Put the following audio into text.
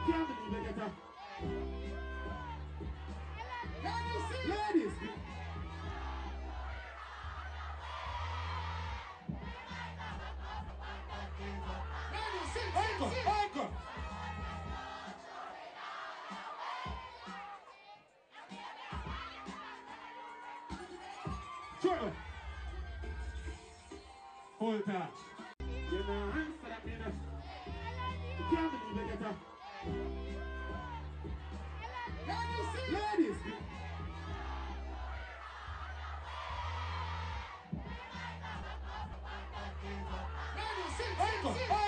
Can't believe it, get up. Ladies, ladies. Encore. Trevor. Full touch. You know, answer that, you know. Can't believe it, get up. Ladies. Encore.